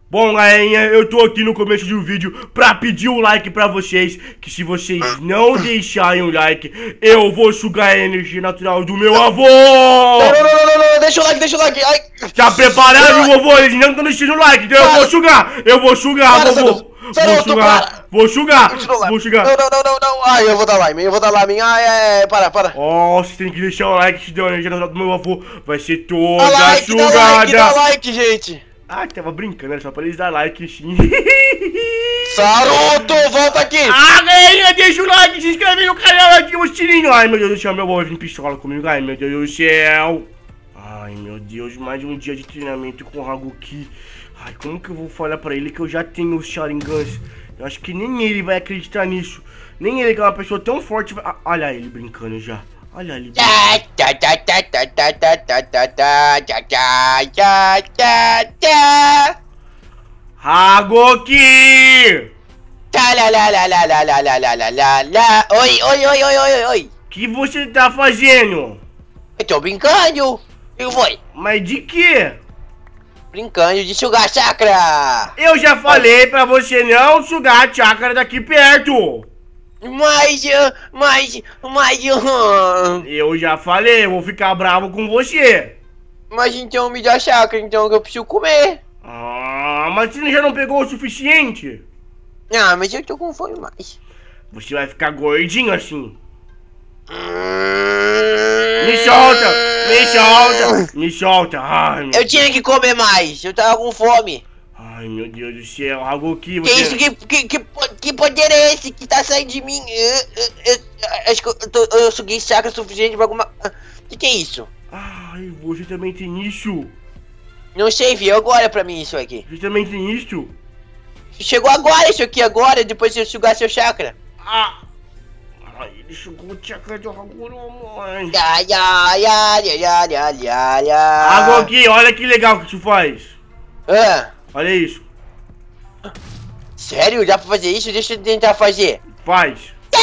Bom, galerinha, eu tô aqui no começo do vídeo pra pedir o like pra vocês, que se vocês não deixarem o like, eu vou sugar a energia natural do meu avô! Não, deixa o like, ai! Tá preparado, vovô? Eles não estão deixando o like, então eu vou sugar, vovô! Vou sugar! Não, ai, eu vou dar lime, ai, para. Ó, vocês tem que deixar o like, senão a energia natural do meu avô vai ser toda Dá like, gente! Ah, tava brincando, era só pra eles dar like, sim. Saruto, volta aqui! Ah, galerinha, deixa o like, se inscreve no canal, ativa o sininho. Ai, meu Deus do céu, meu avô vai vir pistola comigo. Ai, meu Deus do céu. Ai, meu Deus, mais um dia de treinamento com o Haguki. Ai, como que eu vou falar pra ele que eu já tenho os Sharingans? Eu acho que nem ele vai acreditar nisso. Nem ele, que é uma pessoa tão forte, vai... olha ele brincando já. Olha ele. Haguki! Oi. Que você tá fazendo? Eu tô brincando. E foi? Mas de quê? Brincando de sugar chakra. Eu já falei pra você não sugar a chácara daqui perto. Mas... Eu já falei, eu vou ficar bravo com você. Mas então me dá chakra, então eu preciso comer. Ah, mas você já não pegou o suficiente? Ah, mas eu tô com fome mais. Você vai ficar gordinho assim. Me solta. Ai, eu tinha que comer mais, eu tava com fome. Ai, meu Deus do céu, Haguki, você... Que poder é esse que tá saindo de mim? Acho que eu suguei chakra suficiente pra alguma... Que é isso? Ai, você também tem isso? Não sei, viu? Agora pra mim isso aqui. Você também tem isso? Chegou agora isso aqui, depois de eu sugar seu chakra. Ai, ele sugou o chakra de Haguro, mãe. Haguki, olha que legal que tu faz. Olha isso. Sério? Dá pra fazer isso? Deixa eu tentar fazer. Faz.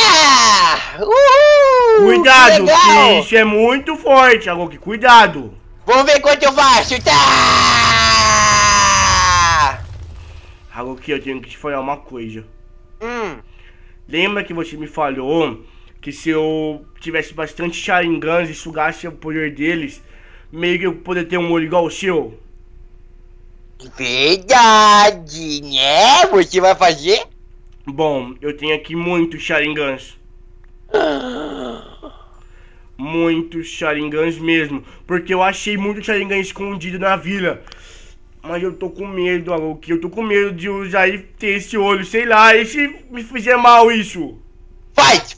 Uhul! Cuidado, que isso é muito forte, Haguki. Cuidado. Vamos ver quanto eu faço. Haguki, eu tenho que te falar uma coisa. Lembra que você me falou que se eu tivesse bastante Sharingans e sugasse o poder deles, meio que eu poderia ter um olho igual o seu? Verdade, né? Você vai fazer? Bom, eu tenho aqui muitos Sharingans. Muitos Sharingans mesmo. Porque eu achei muito Sharingan escondido na vila. Mas eu tô com medo, Haguki. Eu tô com medo de usar e ter esse olho, sei lá. E se me fizer mal isso? Faz!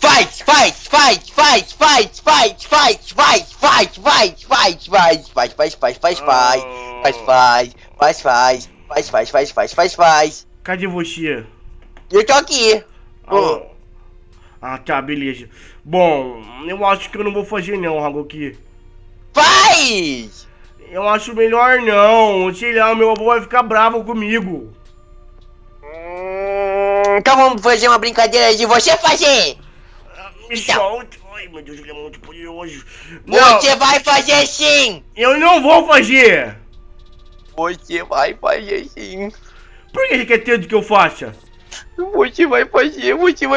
Cadê você? Eu tô aqui. Tá, beleza. Bom, eu acho que eu não vou fazer não, Haguki. Faz! Eu acho melhor não. Sei lá, meu avô vai ficar bravo comigo. Então vamos fazer uma brincadeira de você fazer. Me solta. Ai, meu Deus, ele é muito poderoso. Você vai fazer sim. Eu não vou fazer. Você vai fazer sim. Por que você quer tanto que eu faça? Você vai fazer. Você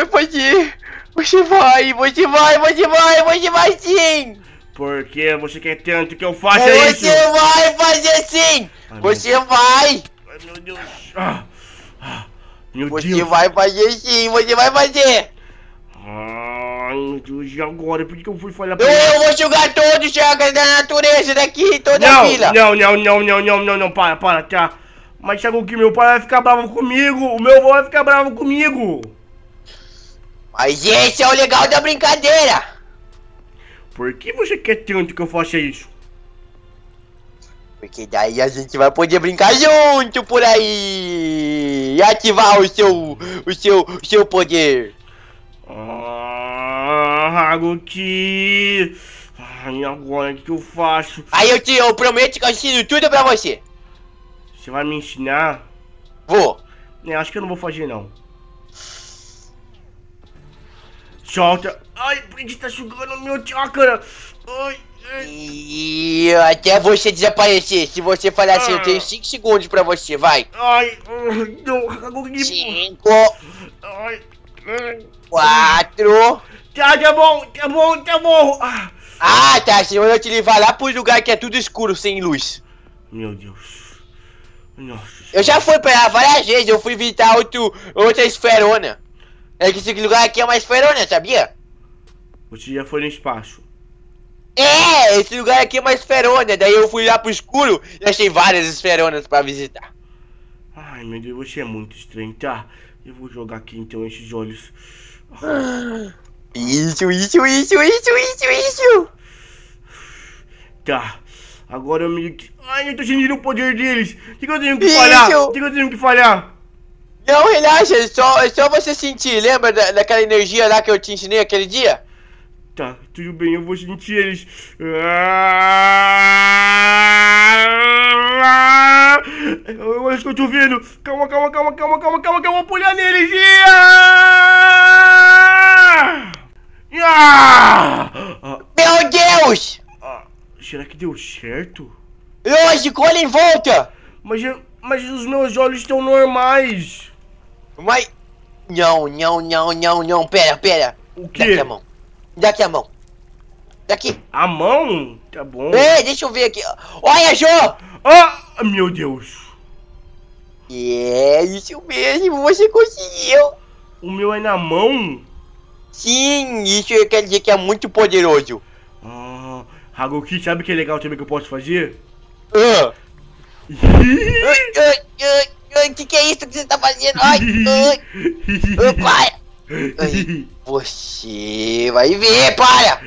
vai sim. Porque você quer tanto que eu faça isso? Você vai fazer sim! Você vai! Ai, meu Deus! Meu Deus! Você vai fazer sim! Você vai fazer! Ai, meu Deus, e agora? Por que eu fui falar pra ele? Eu vou jogar todos os chagas da natureza daqui, toda a vila! Não, para, tá? Mas sabe o que? Meu pai vai ficar bravo comigo! O meu avô vai ficar bravo comigo! Mas esse é o legal da brincadeira! Por que você quer tanto que eu faça isso? Porque daí a gente vai poder brincar junto por aí! E ativar o seu poder! Haguki! Ai, agora o que eu faço? Aí eu prometo que eu ensino tudo pra você! Você vai me ensinar? Vou! Acho que eu não vou fazer não. Solta! Ai, por que tá sugando o meu chakra? Ai, E até você desaparecer. Se você falar assim, eu tenho 5 segundos pra você, vai. Ai, não, Hagoki. 5, Ai, 4. tá bom. Ah, tá, senão eu te levar lá pro lugar que é tudo escuro, sem luz. Meu Deus. Nossa. Eu já fui pra lá várias vezes, eu fui visitar outra esferona. É que esse lugar aqui é uma esferona, sabia? Você já foi no espaço. É, esse lugar aqui é uma esferona. Daí eu fui lá pro escuro e achei várias esferonas pra visitar. Ai, meu Deus, você é muito estranho, tá? Eu vou jogar aqui então esses olhos. Isso. Tá. Agora eu meio que... Ai, eu tô sentindo o poder deles. O que eu tenho que falhar? O que eu tenho que falhar? Não, relaxa, é só você sentir. Lembra daquela energia lá que eu te ensinei aquele dia? Tá, tudo bem, eu vou sentir eles. Eu acho que eu tô vendo. Calma, que eu vou pular neles. Meu Deus! Será que deu certo? Lógico, olha em volta! Mas os meus olhos estão normais. Mas... Não, pera. O quê? Daqui a mão. Daqui. A mão? Tá bom. Ei, deixa eu ver aqui. Olha, Jô! Ah, meu Deus. É, isso mesmo, você conseguiu. O meu é na mão? Sim, isso quer dizer que é muito poderoso. Hagoki, sabe o que é legal também que eu posso fazer? Que é isso que você tá fazendo? Para! Você vai ver, para!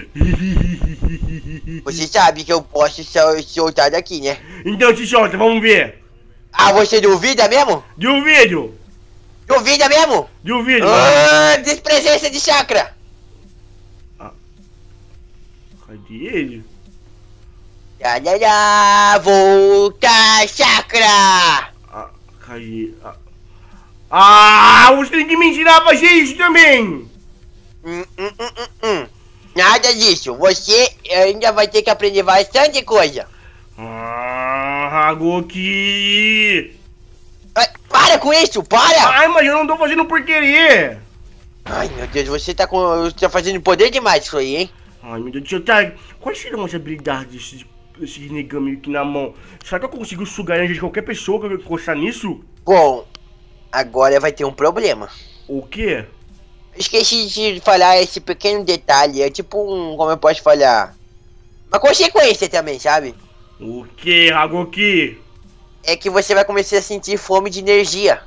Você sabe que eu posso soltar daqui, né? Então te solta, vamos ver. Ah, você duvida mesmo? Duvido. Duvida mesmo? Duvido. Despresença de chakra! Cadê ele? Volta chakra! Cadê? Você tem que me ensinar a fazer isso também! Nada disso, você ainda vai ter que aprender bastante coisa. Hagoki! Para com isso, para! Ai, mas eu não tô fazendo por querer! Ai, meu Deus, você tá fazendo poder demais isso aí, hein? Ai, meu Deus, Otário, quais serão as habilidades desse Rinnegan aqui na mão? Será que eu consigo sugar a energia de qualquer pessoa que eu encostar nisso? Bom, agora vai ter um problema. O quê? Esqueci de falar esse pequeno detalhe, é tipo como eu posso falar? Uma consequência também, sabe? O quê, Hagoki? É que você vai começar a sentir fome de energia.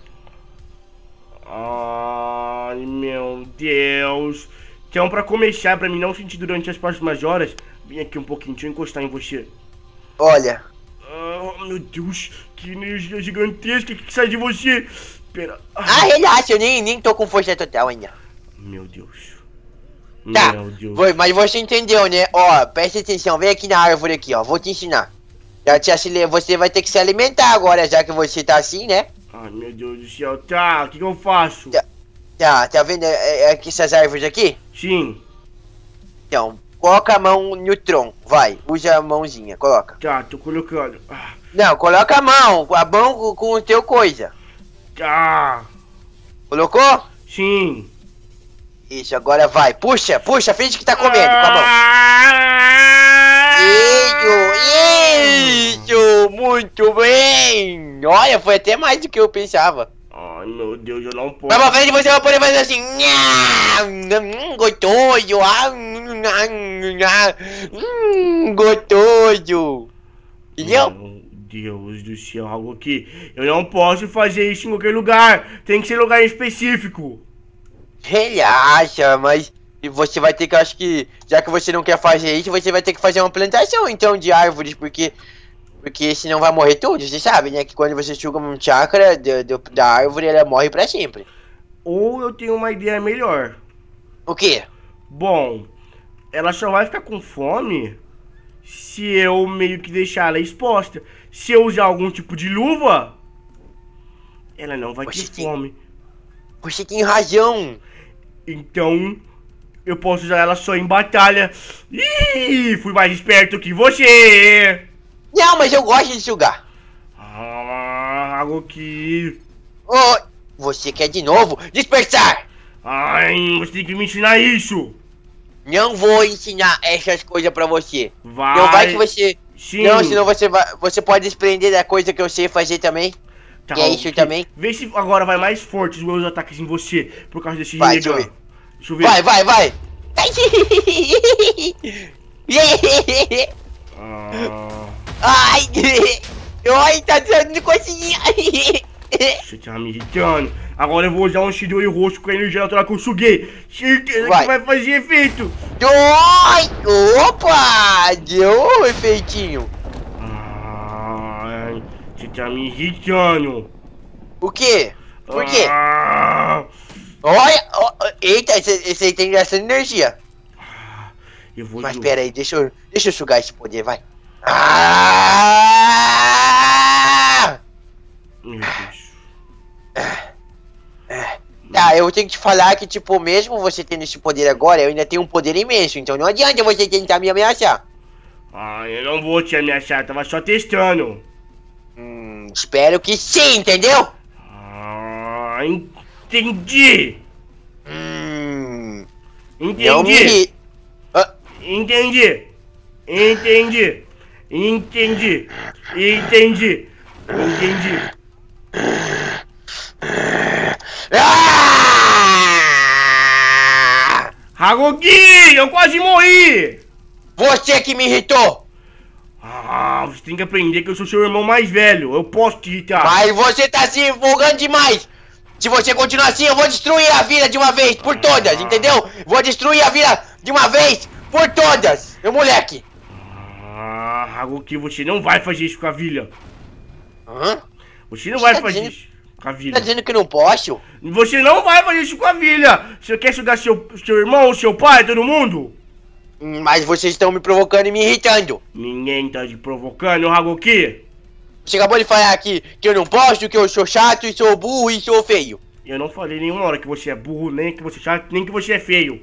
Ai, meu Deus. Então, pra começar, pra mim não sentir durante as próximas horas, vem aqui um pouquinho, deixa eu encostar em você. Olha. Meu Deus, que energia gigantesca que sai de você. Pera. Relaxa, eu nem tô com força total ainda. Meu Deus. Tá, meu Deus. Mas você entendeu, né? Ó, presta atenção, vem aqui na árvore aqui, ó, vou te ensinar. Você vai ter que se alimentar agora, já que você tá assim, né? Ai, meu Deus do céu, tá, o que eu faço? Tá vendo aqui essas árvores aqui? Sim. Então, coloca a mão no tronco, vai, usa a mãozinha, coloca. Tá, tô colocando. Não, coloca a mão com o teu coisa. Tá. Colocou? Sim. Isso, agora vai, puxa, finge que tá comendo com a mão. Isso, muito bem. Olha, foi até mais do que eu pensava. Ai, meu Deus, eu não posso. Mas pra frente você vai poder fazer assim. Gostoso. Gostoso. Entendeu? Meu Deus do céu, algo que eu não posso fazer isso em qualquer lugar. Tem que ser lugar específico. Relaxa, mas você vai ter que, acho que, já que você não quer fazer isso, você vai ter que fazer uma plantação então de árvores, porque senão vai morrer tudo, você sabe, né? Que quando você suga um chakra da árvore, ela morre pra sempre. Ou eu tenho uma ideia melhor. O quê? Bom, ela só vai ficar com fome se eu meio que deixar ela exposta. Se eu usar algum tipo de luva, ela não vai ter fome. Você tem razão. Então, eu posso usar ela só em batalha. Ih, fui mais esperto que você. Não, mas eu gosto de sugar. Ah, Hagoki. Oh, você quer de novo? Dispersar! Ai, você tem que me ensinar isso. Não vou ensinar essas coisas pra você. Vai. Não vai que você... Sim. Não, senão você pode desprender da coisa que eu sei fazer também. Tá, que é isso também. Vê se agora vai mais forte os meus ataques em você. Por causa desse Vai, Rinnegan. deixa eu ver. Vai. Ah, Ai, ai, tá dando coisinha. você tá me irritando. Agora eu vou usar um Shidori roxo com a energia natural que eu suguei. Certeza Vai. que vai fazer efeito. Ai, opa! Deu um efeitinho. Ai, você tá me irritando. O quê? Por quê? Ah, Olha, eita, esse aí tem essa energia. eu vou Mas de- pera aí, deixa eu sugar esse poder, vai. Ah! Meu Deus. Tá, eu tenho que te falar que, tipo, mesmo você tendo esse poder agora, eu ainda tenho um poder imenso, então não adianta você tentar me ameaçar. Ai, eu não vou te ameaçar, tava só testando. Espero que sim, entendeu? Ah, entendi. Não me... Entendi. Ah, Entendi. Entendi. Entendi. Entendi. Entendi. ah! Hagoki, eu quase morri. Você que me irritou! Ah, você tem que aprender que eu sou seu irmão mais velho. Eu posso te irritar. Mas você tá se empolgando demais! Se você continuar assim, eu vou destruir a vila de uma vez por todas, entendeu? Vou destruir a vila de uma vez por todas, meu moleque! Ah, Hagoki, você não vai fazer isso com a vila. Hã? Você não vai tá fazer dizendo- isso com a Tá vila. dizendo que não posso? Você não vai fazer isso com a vila. Você quer sugar seu irmão, seu pai, todo mundo? Mas vocês estão me provocando e me irritando. Ninguém tá te provocando, Hagoki. Você acabou de falar aqui que eu não posso, que eu sou chato e sou burro e sou feio. Eu não falei nenhuma hora que você é burro, nem que você é chato, nem que você é feio.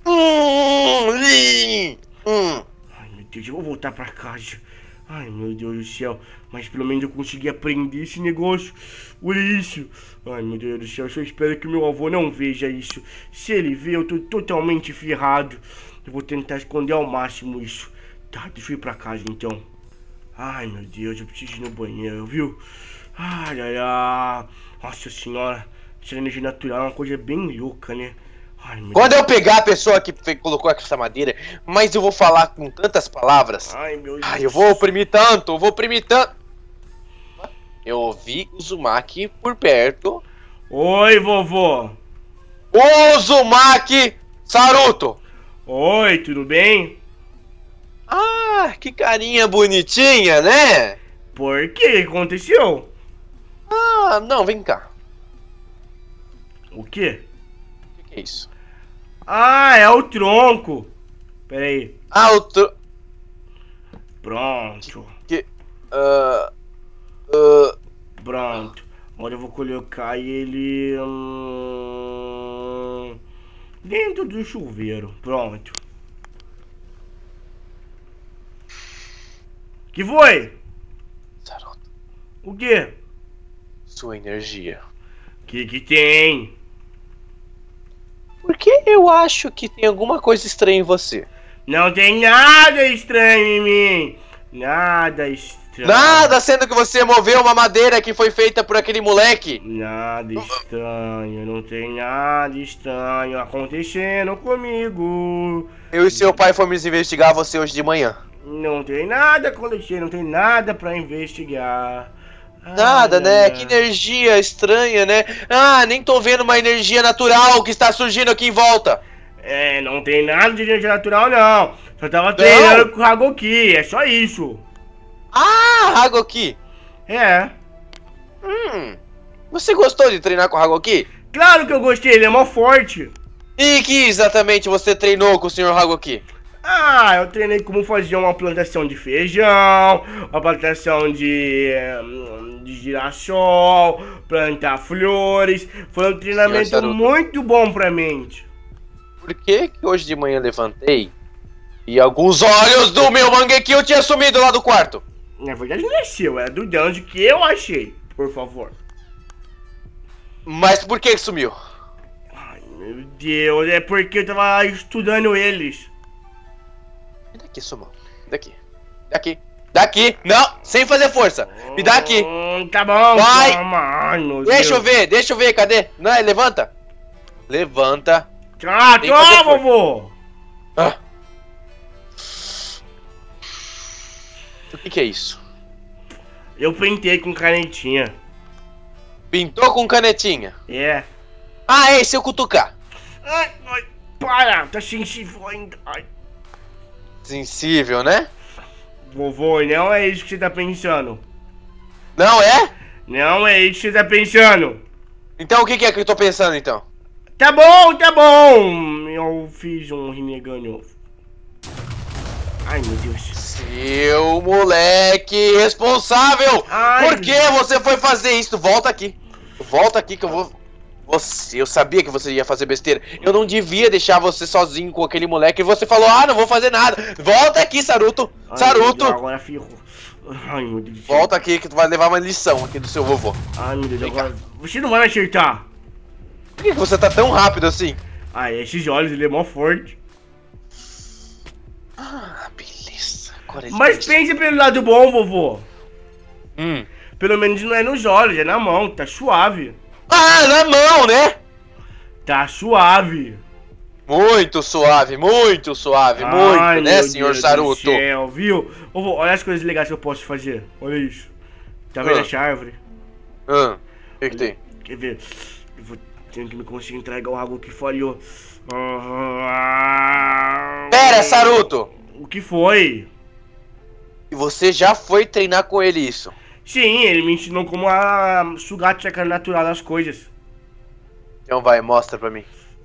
Hum. Ai, meu Deus, eu vou voltar pra casa. Ai, meu Deus do céu. Mas pelo menos eu consegui aprender esse negócio. Olha isso. Ai, meu Deus do céu. Eu só espero que meu avô não veja isso. Se ele ver, eu tô totalmente ferrado. Eu vou tentar esconder ao máximo isso. Tá, deixa eu ir pra casa então. Ai, meu Deus, eu preciso ir no banheiro, viu? Ai, ai, ai. Nossa senhora. Essa energia natural é uma coisa bem louca, né? Ai, meu Quando Deus. eu pegar a pessoa que colocou essa madeira, mas eu vou falar com tantas palavras. Ai, meu Deus. Ai, eu vou oprimir tanto, eu vou oprimir tanto. Eu ouvi o Uzumaki por perto. Oi, vovô. Uzumaki Saruto! Oi, tudo bem? Ah, que carinha bonitinha, né? Por quê? O que aconteceu? Ah, não, vem cá. O quê? O que é isso? Ah, é o tronco. Pera aí. Ah, o tro... Pronto. Que... Pronto. Agora eu vou colocar ele... dentro do chuveiro. Pronto. Que foi? Saruto, O quê? sua energia. Que tem? Porque eu acho que tem alguma coisa estranha em você. Não tem nada estranho em mim. Nada estranho. Nada, sendo que você moveu uma madeira que foi feita por aquele moleque. Nada estranho, não tem nada estranho acontecendo comigo. Eu e seu pai fomos investigar você hoje de manhã. Não tem nada acontecendo, não tem nada pra investigar. Nada, Ai, né? ai, Que ai. energia estranha, né? Ah, nem tô vendo uma energia natural que está surgindo aqui em volta. É, não tem nada de energia natural, não. Só tava treinando com o Hagoki, é só isso. Ah, Hagoki. É. Você gostou de treinar com o Hagoki? Claro que eu gostei, ele é mó forte. E que exatamente você treinou com o Sr. Hagoki? Ah, eu treinei como fazer uma plantação de feijão, uma plantação de girassol, plantar flores. Foi um treinamento Saruto. muito bom pra mente. por que hoje de manhã eu levantei e alguns olhos do meu Mangekyou tinha sumido lá do quarto? Na verdade não é seu, é do Danjo que eu achei, por favor. Mas por que sumiu? Ai, meu Deus, é porque eu tava estudando eles. Me dá aqui sua mão. Daqui. Daqui. Não, sem fazer força. Me dá aqui. Tá bom, vai. Toma. Ai, meu Deixa Deus. eu ver, cadê? Não, levanta. Levanta. Ah, Sem fazer toma, força. vovô. Ah. O que é isso? Eu pintei com canetinha. Pintou com canetinha. É. Ah, é, se eu cutucar. Ai, para, tá sensível ainda. Ai. Sensível, né? Vovô, não é isso que você tá pensando. Não é? Não é isso que você tá pensando. Então o que é que eu tô pensando então? Tá bom, tá bom. Eu fiz um Rinnegan. Ai, meu Deus. Seu moleque responsável! Ai. Por que você foi fazer isso? Volta aqui que eu vou... Eu sabia que você ia fazer besteira. Eu não devia deixar você sozinho com aquele moleque. E você falou, ah, não vou fazer nada. Volta aqui, Saruto. Ai, Saruto. Deus, agora ferrou. Ai, meu Deus do céu. Volta aqui que tu vai levar uma lição aqui do seu vovô. Ai, meu Deus, Vem agora... Você não vai me acertar. Por que você tá tão rápido assim? Ai, esses olhos, ele é mó forte. Ah, beleza. Agora ele Mas pense pelo lado bom, vovô. Hum. Pelo menos não é nos olhos, é na mão, tá suave. Ah, na mão, né? Tá suave. Muito suave, Ai, muito, né, meu senhor Deus Saruto? do céu, viu? Vovô, olha as coisas legais que eu posso fazer. Olha isso. Tá vendo essa árvore? O que tem? Quer ver? Eu vou ter que me concentrar igual o Ragu que falhou. Pera, Saruto! O que foi? E você já foi treinar com ele isso? Sim, ele me ensinou como a sugar a chakra natural das coisas. Então vai, mostra pra mim.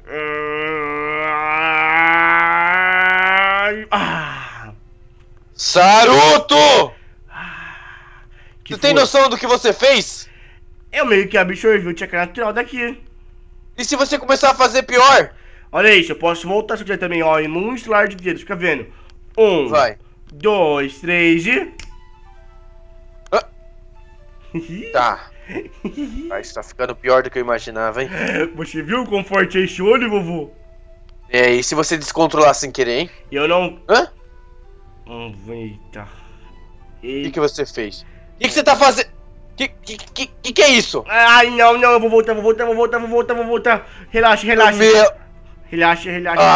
Saruto! Que Tu tem foi? noção do que você fez? Eu meio que absorvi o chakra natural daqui. E se você começar a fazer pior? Olha isso, eu posso voltar se eu quiser também, ó, em um estalar de dedos, fica vendo. 1, Vai. 2, 3 e... Ah. Tá. Isso tá ficando pior do que eu imaginava, hein? Você viu quão forte é esse olho, vovô? É, e se você descontrolar sem querer, hein? Eu não... Hã? Eita. O que você fez? O que você tá fazendo? Que é isso? Ai, não, eu vou voltar. Relaxa. Meu... Relaxa.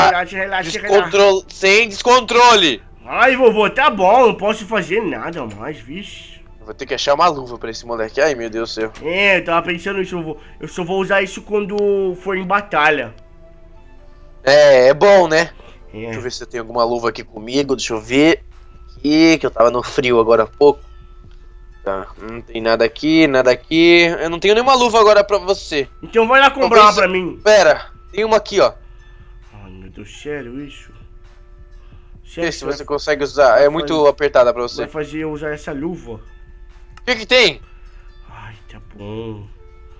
Sem descontrole. Ai, vovô, tá bom, não posso fazer nada mais, vixe. Vou ter que achar uma luva pra esse moleque. Ai, meu Deus do céu. É, eu tava pensando nisso, vovô. Eu só vou usar isso quando for em batalha. É bom, né? É. Deixa eu ver se eu tenho alguma luva aqui comigo. Deixa eu ver. Aqui, que eu tava no frio agora há pouco. Tá, não tem nada aqui. Eu não tenho nenhuma luva agora pra você. Então vai lá comprar uma pra mim. Pera, tem uma aqui, ó. Ai, meu Deus, sério isso? Vê se você consegue usar. É muito apertada pra você. Vai fazer eu usar essa luva. O que tem? Ai, tá bom.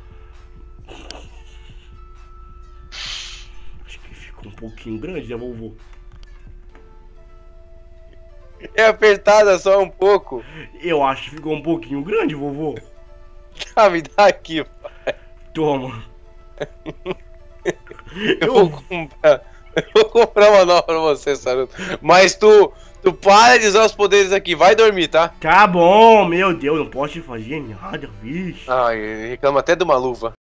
Acho que ficou um pouquinho grande, né, vovô? É apertada só um pouco. Eu acho que ficou um pouquinho grande, vovô. Ah, me dá aqui, pai. Toma. Eu vou comprar uma nova pra você, Saruto. Mas tu para de usar os poderes aqui. Vai dormir, tá? Tá bom, meu Deus, não posso fazer nada, vixe. Ai, reclama até de uma luva.